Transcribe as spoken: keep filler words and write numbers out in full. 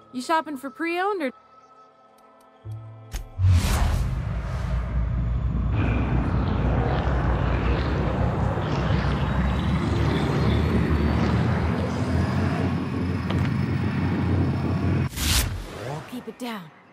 You shopping for pre-owned or... Keep it down.